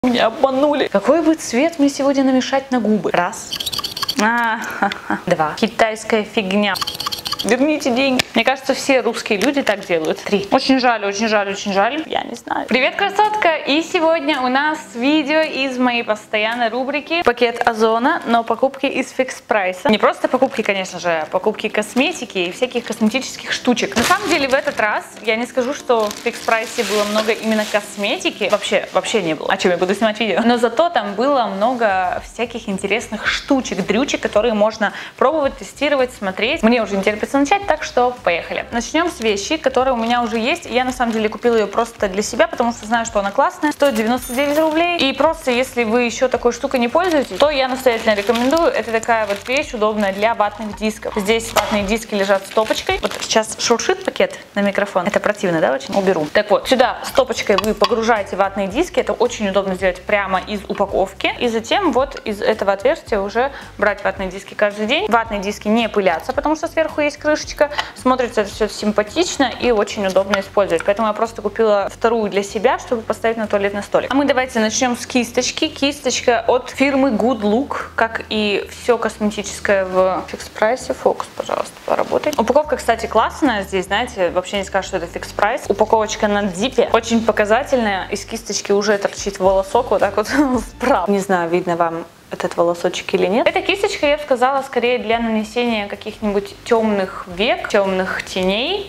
Меня обманули. Какой бы цвет мне сегодня намешать на губы? Раз. Два. Китайская фигня. Верните деньги. Мне кажется, все русские люди так делают. Три. Очень жаль, очень жаль, очень жаль. Я не знаю. Привет, красотка! И сегодня у нас видео из моей постоянной рубрики «Пакет Озона», но покупки из Fix Price. Не просто покупки, конечно же, а покупки косметики и всяких косметических штучек. На самом деле, в этот раз я не скажу, что в Fix Price было много именно косметики. Вообще не было. О чем я буду снимать видео? Но зато там было много всяких интересных штучек, дрючек, которые можно пробовать, тестировать, смотреть. Мне уже не терпится начать, так что поехали. Начнем с вещи, которая у меня уже есть. Я на самом деле купила ее просто для себя, потому что знаю, что она классная. Стоит 99 рублей. И просто, если вы еще такой штукой не пользуетесь, то я настоятельно рекомендую. Это такая вот вещь удобная для ватных дисков. Здесь ватные диски лежат стопочкой. Вот сейчас шуршит пакет на микрофон. Это противно, да, очень? Уберу. Так вот, сюда стопочкой вы погружаете ватные диски. Это очень удобно сделать прямо из упаковки. И затем вот из этого отверстия уже брать ватные диски каждый день. Ватные диски не пылятся, потому что сверху есть крышечка. Смотрится это все симпатично и очень удобно использовать. Поэтому я просто купила вторую для себя, чтобы поставить на туалетный столик. А мы давайте начнем с кисточки. Кисточка от фирмы Good Look, как и все косметическое в Fix Price. Фокус, пожалуйста, поработай. Упаковка, кстати, классная. Здесь, знаете, вообще не скажешь, что это Fix Price. Упаковочка на дипе. Очень показательная. Из кисточки уже торчит волосок вот так вот справа. Не знаю, видно вам этот волосочек или нет. Эта кисточка, я бы сказала, скорее для нанесения каких-нибудь темных век, темных теней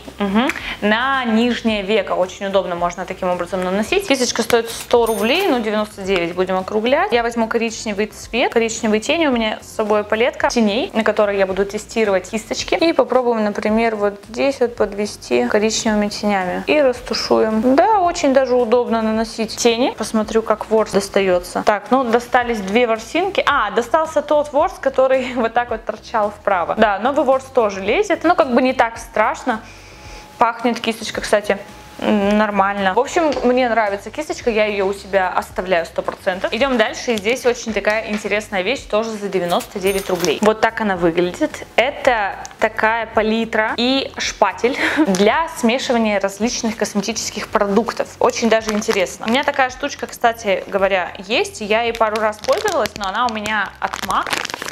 на нижнее веко. Очень удобно, можно таким образом наносить. Кисточка стоит 100 рублей, ну 99 будем округлять. Я возьму коричневый цвет, коричневые тени. У меня с собой палетка теней, на которой я буду тестировать кисточки. И попробуем, например, вот здесь вот подвести коричневыми тенями. И растушуем. Да, очень даже удобно наносить тени. Посмотрю, как ворс достается. Так, ну достались две ворсинки. Достался тот ворс, который вот так вот торчал вправо. Да, новый ворс тоже лезет. Ну, как бы не так страшно. Пахнет кисточка, кстати, нормально. В общем, мне нравится кисточка, я ее у себя оставляю 100%. Идем дальше, и здесь очень такая интересная вещь, тоже за 99 рублей. Вот так она выглядит. Это такая палитра и шпатель для смешивания различных косметических продуктов. Очень даже интересно. У меня такая штучка, кстати говоря, есть. Я ей пару раз пользовалась, но она у меня от MAC.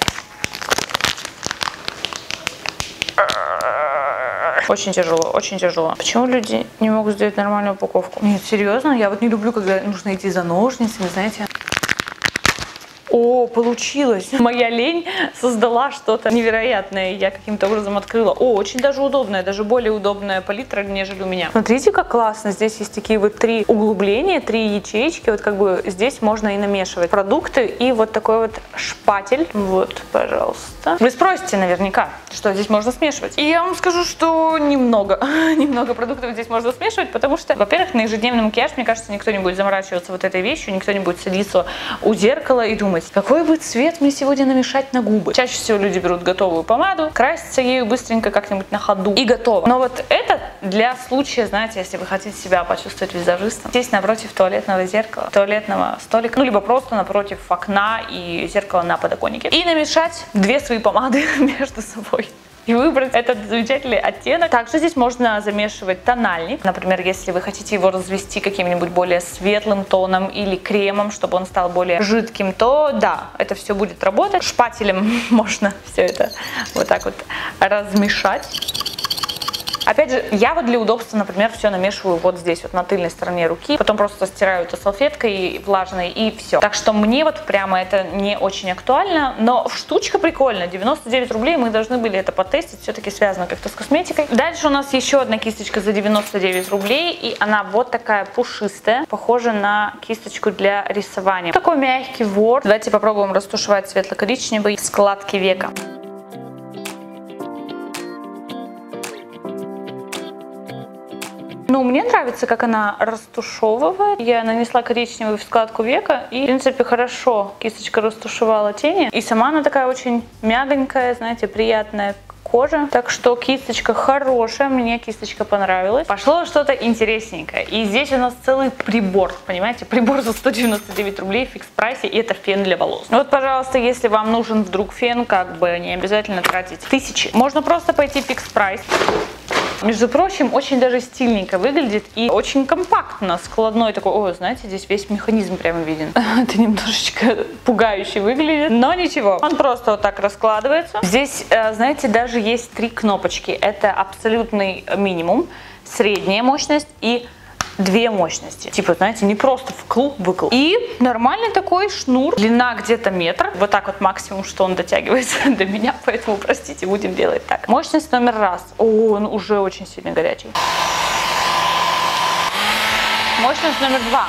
Очень тяжело, очень тяжело. Почему люди не могут сделать нормальную упаковку? Нет, серьезно, я вот не люблю, когда нужно идти за ножницами, знаете. О, получилось! Моя лень создала что-то невероятное. Я каким-то образом открыла. О, очень даже удобная, даже более удобная палитра, нежели у меня. Смотрите, как классно. Здесь есть такие вот три углубления, три ячеечки. Вот как бы здесь можно и намешивать продукты. И вот такой вот шпатель. Вот, пожалуйста. Вы спросите наверняка, что здесь можно смешивать. И я вам скажу, что немного продуктов здесь можно смешивать, потому что, во-первых, на ежедневный макияж, мне кажется, никто не будет заморачиваться вот этой вещью, никто не будет садиться у зеркала и думать, какой бы цвет мне сегодня намешать на губы. Чаще всего люди берут готовую помаду, красятся ею быстренько как-нибудь на ходу и готово. Но вот это для случая, знаете, если вы хотите себя почувствовать визажистом, здесь напротив туалетного зеркала, туалетного столика, ну либо просто напротив окна и зеркала на подоконнике. И намешать две свои помады между собой. И выбрать этот замечательный оттенок. Также здесь можно замешивать тональник. Например, если вы хотите его развести каким-нибудь более светлым тоном или кремом, чтобы он стал более жидким, то да, это все будет работать. Шпателем можно все это вот так вот размешать. Опять же, я вот для удобства, например, все намешиваю вот здесь, вот на тыльной стороне руки. Потом просто стираю это салфеткой влажной и все. Так что мне вот прямо это не очень актуально. Но штучка прикольная. 99 рублей, мы должны были это потестить. Все-таки связано как-то с косметикой. Дальше у нас еще одна кисточка за 99 рублей. И она вот такая пушистая. Похожа на кисточку для рисования. Такой мягкий ворс. Давайте попробуем растушевать светло-коричневый складки века. Ну, мне нравится, как она растушевывает. Я нанесла коричневый в складку века, и, в принципе, хорошо кисточка растушевала тени. И сама она такая очень мягонькая, знаете, приятная кожа. Так что кисточка хорошая, мне кисточка понравилась. Пошло что-то интересненькое. И здесь у нас целый прибор, понимаете? Прибор за 199 рублей в Fix Price, и это фен для волос. Вот, пожалуйста, если вам нужен вдруг фен, как бы не обязательно тратить тысячи. Можно просто пойти в Fix Price, Между прочим, очень даже стильненько выглядит и очень компактно, складной такой. О, знаете, здесь весь механизм прямо виден. Это немножечко пугающе выглядит, но ничего. Он просто вот так раскладывается. Здесь, знаете, даже есть 3 кнопочки. Это абсолютный минимум, средняя мощность и 2 мощности. Типа, знаете, не просто вкл-выкл. И нормальный такой шнур. Длина где-то метр. Вот так вот максимум, что он дотягивается до меня. Поэтому, простите, будем делать так. Мощность номер 1. О, он уже очень сильно горячий. Мощность номер 2.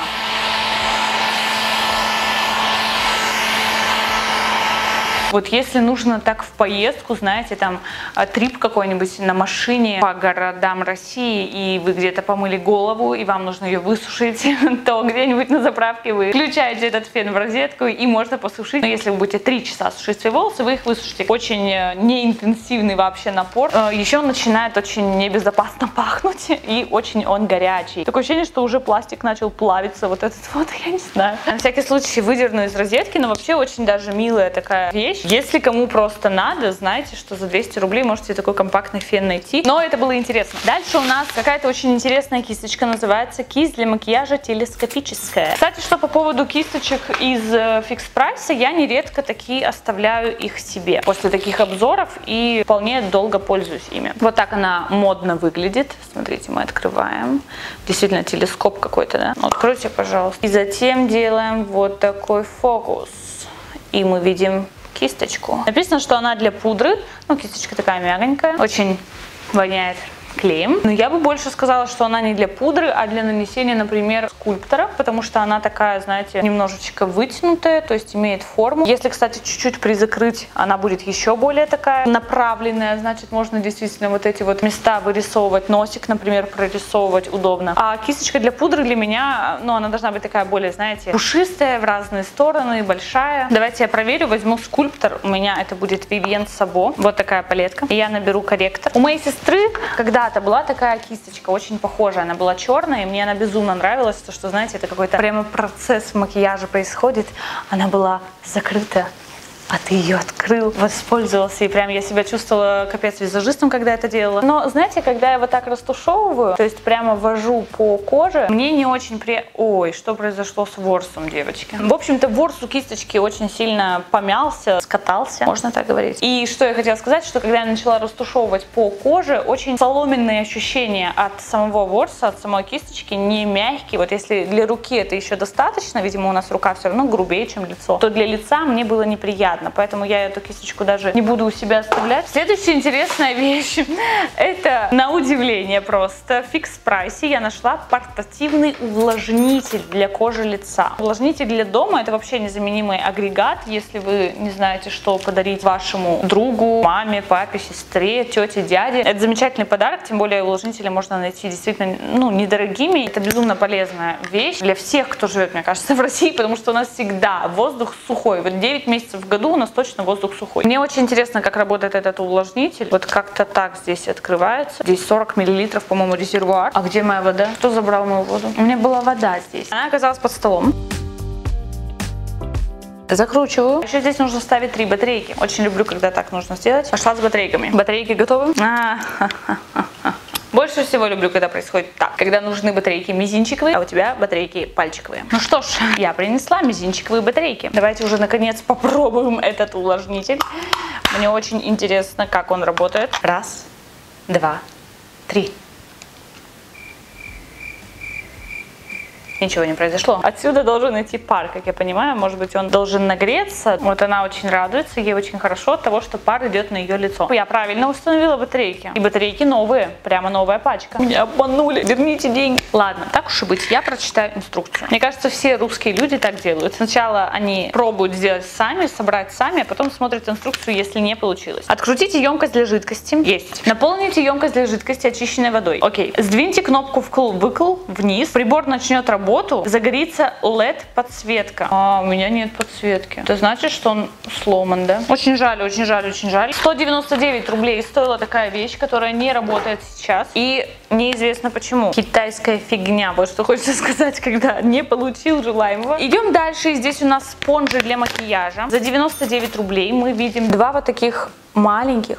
Вот если нужно так в поездку, знаете, там трип какой-нибудь на машине по городам России, и вы где-то помыли голову, и вам нужно ее высушить, то где-нибудь на заправке вы включаете этот фен в розетку, и можно посушить. Но если вы будете 3 часа сушить свои волосы, вы их высушите. Очень неинтенсивный вообще напор. Еще он начинает очень небезопасно пахнуть, и очень он горячий. Такое ощущение, что уже пластик начал плавиться, вот этот вот, я не знаю. На всякий случай выдерну из розетки, но вообще очень даже милая такая вещь. Если кому просто надо, знаете, что за 200 рублей можете такой компактный фен найти. Но это было интересно. Дальше у нас какая-то очень интересная кисточка, называется кисть для макияжа телескопическая. Кстати, что по поводу кисточек из Fix Price, я нередко такие оставляю их себе после таких обзоров и вполне долго пользуюсь ими. Вот так она модно выглядит. Смотрите, мы открываем. Действительно телескоп какой-то, да? Откройте, пожалуйста. И затем делаем вот такой фокус. И мы видим кисточку. Написано, что она для пудры. Ну, кисточка такая мягонькая. Очень воняет клеем. Но я бы больше сказала, что она не для пудры, а для нанесения, например, скульптора, потому что она такая, знаете, немножечко вытянутая, то есть имеет форму. Если, кстати, чуть-чуть призакрыть, она будет еще более такая направленная, значит, можно действительно вот эти вот места вырисовывать, носик, например, прорисовывать удобно. А кисточка для пудры для меня, ну, она должна быть такая более, знаете, пушистая, в разные стороны, большая. Давайте я проверю, возьму скульптор, у меня это будет Vivienne Sabo, вот такая палетка, и я наберу корректор. У моей сестры, когда была такая кисточка, очень похожая, она была черная, и мне она безумно нравилась, то что, знаете, это какой-то прямо процесс макияжа происходит, она была закрыта, а ты ее открыл, воспользовался, и прям я себя чувствовала капец визажистом, когда это делала. Но, знаете, когда я вот так растушевываю, то есть прямо ввожу по коже, мне не очень Ой, что произошло с ворсом, девочки? В общем-то, ворс у кисточки очень сильно помялся, скатался, можно так говорить. И что я хотела сказать, что когда я начала растушевывать по коже, очень соломенные ощущения от самого ворса, от самой кисточки, не мягкие. Вот если для руки это еще достаточно, видимо, у нас рука все равно грубее, чем лицо, то для лица мне было неприятно. Поэтому я эту кисточку даже не буду у себя оставлять. Следующая интересная вещь. Это, на удивление просто, в Fix Price я нашла портативный увлажнитель для кожи лица. Увлажнитель для дома — это вообще незаменимый агрегат, если вы не знаете, что подарить вашему другу, маме, папе, сестре, тете, дяде. Это замечательный подарок, тем более увлажнители можно найти действительно, ну, недорогими. Это безумно полезная вещь для всех, кто живет, мне кажется, в России, потому что у нас всегда воздух сухой. Вот 9 месяцев в году у нас точно воздух сухой. Мне очень интересно, как работает этот увлажнитель. Вот как-то так здесь открывается. Здесь 40 мл, по-моему, резервуар. А где моя вода? Кто забрал мою воду? У меня была вода здесь. Она оказалась под столом. Закручиваю. Еще здесь нужно ставить 3 батарейки. Очень люблю, когда так нужно сделать. Пошла с батарейками. Батарейки готовы? Больше всего люблю, когда происходит так. Когда нужны батарейки мизинчиковые, а у тебя батарейки пальчиковые. Ну что ж, я принесла мизинчиковые батарейки. Давайте уже наконец попробуем этот увлажнитель. Мне очень интересно, как он работает. 1, 2, 3. Ничего не произошло. Отсюда должен идти пар, как я понимаю. Может быть, он должен нагреться. Вот она очень радуется, ей очень хорошо от того, что пар идет на ее лицо. Я правильно установила батарейки. И батарейки новые, прямо новая пачка. Меня обманули, верните деньги. Ладно, так уж и быть, я прочитаю инструкцию. Мне кажется, все русские люди так делают. Сначала они пробуют сделать сами, собрать сами, а потом смотрят инструкцию, если не получилось. Открутите емкость для жидкости. Есть. Наполните емкость для жидкости очищенной водой. Окей. Сдвиньте кнопку вкл-выкл вниз. Прибор начнет работать. Загорится LED подсветка. А, у меня нет подсветки. Это значит, что он сломан, да? Очень жаль, очень жаль, очень жаль. 199 рублей стоила такая вещь, которая не работает сейчас. И неизвестно почему. Китайская фигня. Вот что хочется сказать, когда не получил желаемого. Идем дальше. Здесь у нас спонжи для макияжа. За 99 рублей мы видим 2 вот таких маленьких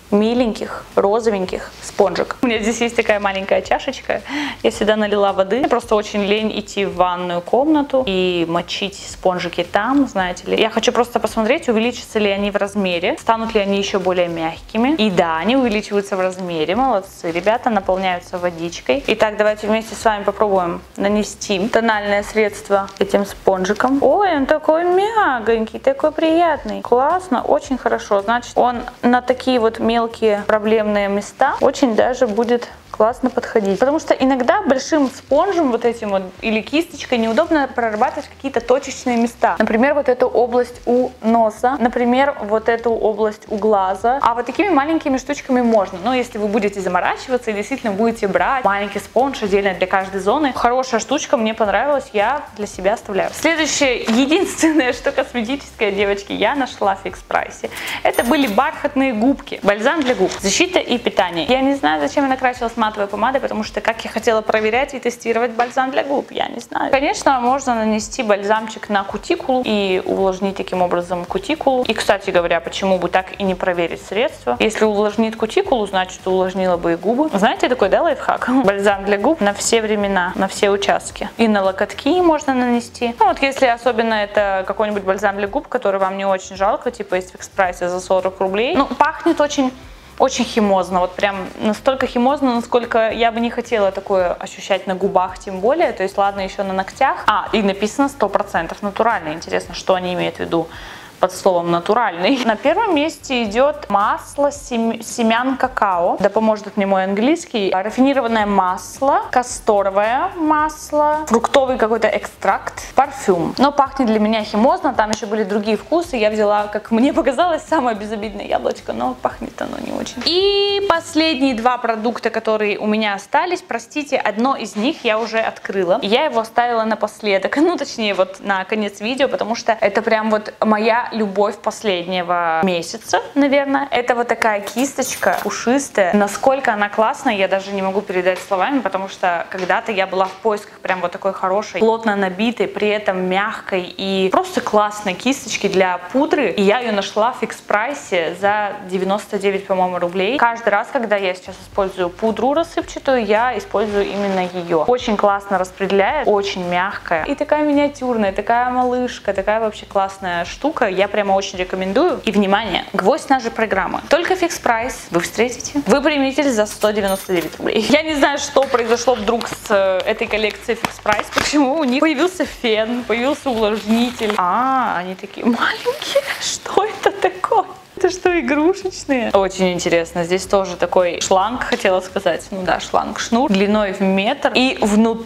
миленьких, розовеньких спонжик. У меня здесь есть такая маленькая чашечка. Я сюда налила воды. Мне просто очень лень идти в ванную комнату и мочить спонжики там, знаете ли. Я хочу просто посмотреть, увеличатся ли они в размере, станут ли они еще более мягкими. И да, они увеличиваются в размере. Молодцы, ребята, наполняются водичкой. Итак, давайте вместе с вами попробуем нанести тональное средство этим спонжиком. Ой, он такой мягонький, такой приятный. Классно, очень хорошо. Значит, он на такие вот мелкие проблемные места очень даже будет классно подходить. Потому что иногда большим спонжем вот этим вот или кисточкой неудобно прорабатывать какие-то точечные места. Например, вот эту область у носа, например, вот эту область у глаза. А вот такими маленькими штучками можно. Но если вы будете заморачиваться и действительно будете брать маленький спонж отдельно для каждой зоны, хорошая штучка, мне понравилась, я для себя оставляю. Следующее, единственное, что косметическое, девочки, я нашла в Fix Price. Это были бархатные губки. Бальзам для губ. Защита и питание. Я не знаю, зачем я накрасилась матовой помадой, потому что как я хотела проверять и тестировать бальзам для губ, я не знаю. Конечно, можно нанести бальзамчик на кутикулу и увлажнить таким образом кутикулу. И, кстати говоря, почему бы так и не проверить средство? Если увлажнит кутикулу, значит, увлажнила бы и губы. Знаете, такой, да, лайфхак? Бальзам для губ на все времена, на все участки. И на локотки можно нанести. Ну, вот если особенно это какой-нибудь бальзам для губ, который вам не очень жалко, типа из Fix Price за 40 рублей. Ну, пахнет очень химозно, вот прям настолько химозно, насколько я бы не хотела такое ощущать на губах, тем более, то есть ладно еще на ногтях. И написано 100% натуральный, интересно, что они имеют в виду под словом натуральный. На первом месте идет масло семян какао. Да поможет мне мой английский. Рафинированное масло, касторовое масло, фруктовый какой-то экстракт, парфюм. Но пахнет для меня химозно, там еще были другие вкусы. Я взяла, как мне показалось, самое безобидное яблочко, но пахнет оно не очень. И последние два продукта, которые у меня остались, простите, одно из них я уже открыла. Я его оставила напоследок, ну точнее вот на конец видео, потому что это прям вот моя любовь последнего месяца, наверное. Это вот такая кисточка пушистая. Насколько она классная, я даже не могу передать словами, потому что когда-то я была в поисках прям вот такой хорошей, плотно набитой, при этом мягкой и просто классной кисточки для пудры. И я ее нашла в Fix Price за 99, по-моему, рублей. Каждый раз, когда я сейчас использую пудру рассыпчатую, я использую именно ее. Очень классно распределяет, очень мягкая и такая миниатюрная, такая малышка, такая вообще классная штука. Я прямо очень рекомендую. И, внимание, гвоздь нашей программы. Только Fix Price вы встретите выпрямитель за 199 рублей. Я не знаю, что произошло вдруг с этой коллекцией Fix Price, почему у них появился фен, появился увлажнитель. Они такие маленькие. Что это такое? Это что, игрушечные? Очень интересно. Здесь тоже такой шланг, хотела сказать. Ну да, шланг-шнур длиной в метр. И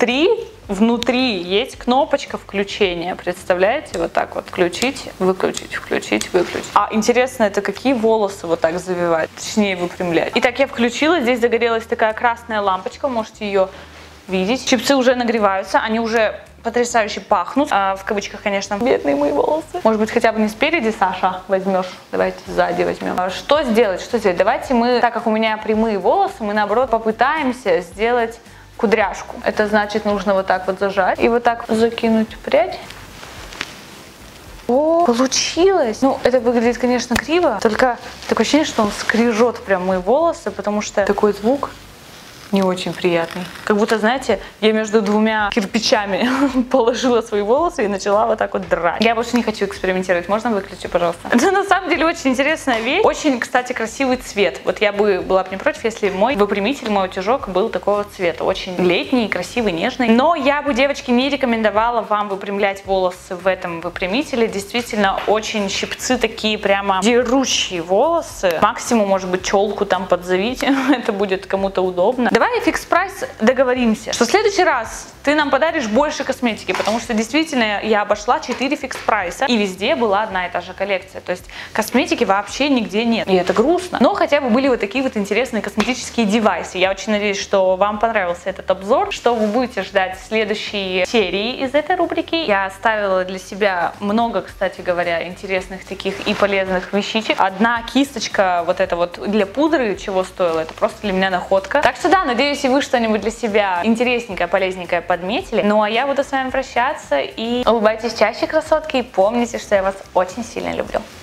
внутри есть кнопочка включения. Представляете? Вот так вот. Включить, выключить, включить, выключить. Интересно, это какие волосы вот так завивать? Точнее, выпрямлять. Итак, я включила. Здесь загорелась такая красная лампочка. Можете ее видеть. Чипсы уже нагреваются. Они уже потрясающе пахнут. В кавычках, конечно. Бедные мои волосы. Может быть, хотя бы не спереди, Саша, возьмешь. Давайте сзади возьмем. Что сделать? Что сделать? Давайте мы, так как у меня прямые волосы, мы наоборот попытаемся сделать кудряшку. Это значит, нужно вот так вот зажать и вот так закинуть прядь. О, получилось! Ну, это выглядит, конечно, криво. Только такое ощущение, что он скрежет прям мои волосы, потому что такой звук не очень приятный. Как будто, знаете, я между двумя кирпичами положила свои волосы и начала вот так вот драть. Я больше не хочу экспериментировать. Можно выключить, пожалуйста? Это на самом деле очень интересная вещь. Очень, кстати, красивый цвет. Вот я была бы не против, если мой выпрямитель, мой утюжок был такого цвета. Очень летний, красивый, нежный. Но я бы, девочки, не рекомендовала вам выпрямлять волосы в этом выпрямителе. Действительно, очень щипцы такие прямо дерущие волосы. Максимум, может быть, челку там подзавить. Это будет кому-то удобно. Давай, Fix Price, договоримся, что в следующий раз ты нам подаришь больше косметики, потому что действительно я обошла 4 Fix Price, и везде была одна и та же коллекция. То есть косметики вообще нигде нет, и это грустно. Но хотя бы были вот такие вот интересные косметические девайсы. Я очень надеюсь, что вам понравился этот обзор, что вы будете ждать следующей серии из этой рубрики. Я оставила для себя много, кстати говоря, интересных таких и полезных вещичек. Одна кисточка вот эта вот для пудры, чего стоила, это просто для меня находка. Так что да, надеюсь, и вы что-нибудь для себя интересненькое, полезненькое подметили. Ну а я буду с вами прощаться, и улыбайтесь чаще, красотки, и помните, что я вас очень сильно люблю.